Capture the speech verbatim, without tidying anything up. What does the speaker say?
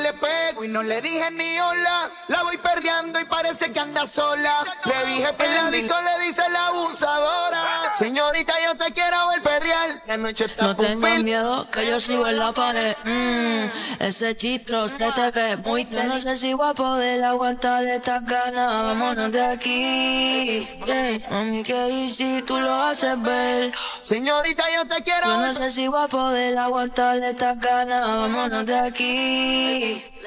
le pego y no le dije ni hola. La voy perreando y parece que anda sola. Le dije en la disco, le dice la abusadora. Señorita, yo te quiero ver perrear. La noche está No por tengas fin. miedo que yo sigo en la pared. Mm, ese chistro se te ve muy bien. No sé si voy a poder aguantar estas ganas. Vámonos de aquí. Yeah. Mami, que y si tú lo haces ver. Señorita, yo te quiero Yo ver. no sé si voy a poder aguantar estas ganas. Vámonos de aquí.